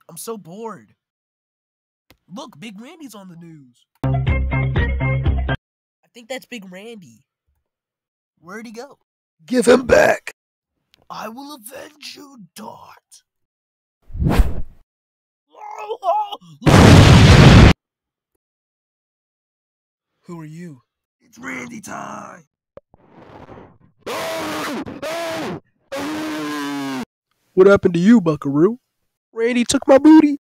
I'm so bored. Look, Big Randy's on the news. I think that's Big Randy. Where'd he go? Give him back. I will avenge you, Dart. Who are you? It's Randy time. What happened to you, Buckaroo? Randy took my booty.